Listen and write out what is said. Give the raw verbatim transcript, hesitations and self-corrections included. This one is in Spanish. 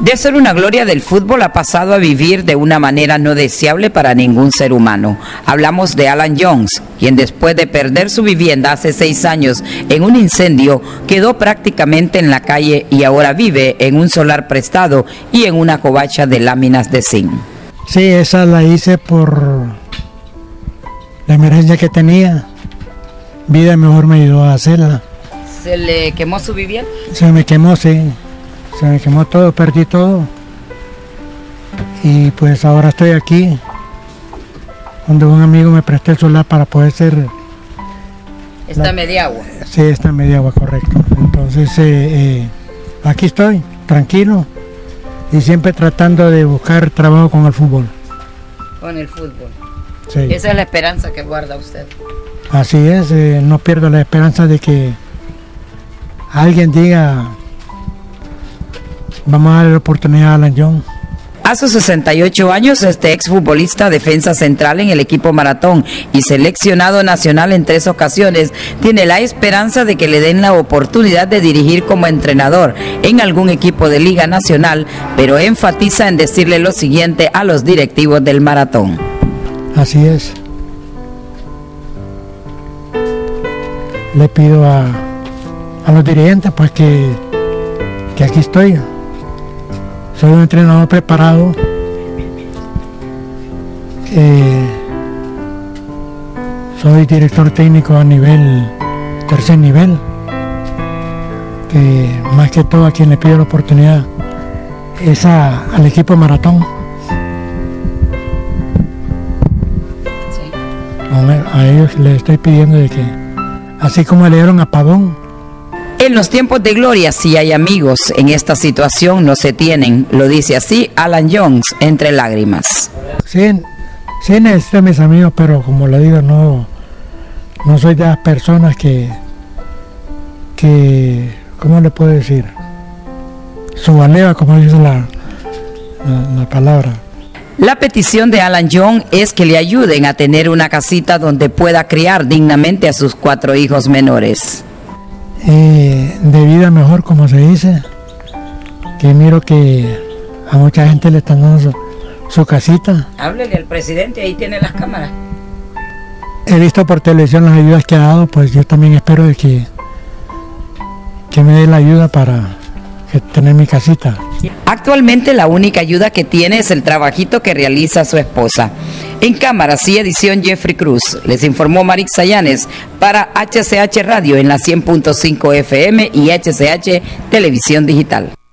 De ser una gloria del fútbol ha pasado a vivir de una manera no deseable para ningún ser humano. Hablamos de Alan Jones, quien después de perder su vivienda hace seis años en un incendio, quedó prácticamente en la calle y ahora vive en un solar prestado y en una covacha de láminas de zinc. Sí, esa la hice por la emergencia que tenía. Vida mejor me ayudó a hacerla. ¿Se le quemó su vivienda? Se me quemó, sí. Se me quemó todo, perdí todo. Y pues ahora estoy aquí, donde un amigo me prestó el solar para poder ser... ¿Está la... media agua? Sí, está media agua, correcto. Entonces, eh, eh, aquí estoy, tranquilo, y siempre tratando de buscar trabajo con el fútbol. Con el fútbol. Sí. Esa es la esperanza que guarda usted. Así es, eh, no pierdo la esperanza de que alguien diga... Vamos a darle la oportunidad a Alan Jones. A sus sesenta y ocho años, este exfutbolista, defensa central en el equipo Maratón y seleccionado nacional en tres ocasiones, tiene la esperanza de que le den la oportunidad de dirigir como entrenador en algún equipo de Liga Nacional, pero enfatiza en decirle lo siguiente a los directivos del Maratón. Así es. Le pido a, a los dirigentes pues que, que aquí estoy. Soy un entrenador preparado, eh, soy director técnico a nivel, tercer nivel, que más que todo a quien le pido la oportunidad es a, al equipo Maratón. Sí. A ellos les estoy pidiendo de que, así como le dieron a Pavón, en los tiempos de gloria, si hay amigos, en esta situación no se tienen, lo dice así Alan Jones, entre lágrimas. Sí, sí necesito a mis amigos, pero como le digo, no, no soy de las personas que, que, ¿cómo le puedo decir? Subaleva, como dice la, la, la palabra. La petición de Alan Jones es que le ayuden a tener una casita donde pueda criar dignamente a sus cuatro hijos menores. Eh, de vida mejor, como se dice, que miro que a mucha gente le están dando su, su casita. Háblele al presidente, ahí tiene las cámaras. He visto por televisión las ayudas que ha dado, pues yo también espero de que, que me dé la ayuda para que tener mi casita. Actualmente la única ayuda que tiene es el trabajito que realiza su esposa. En cámaras y edición Jeffrey Cruz, les informó Marix Sayanes para H C H Radio en la cien punto cinco F M y H C H Televisión Digital.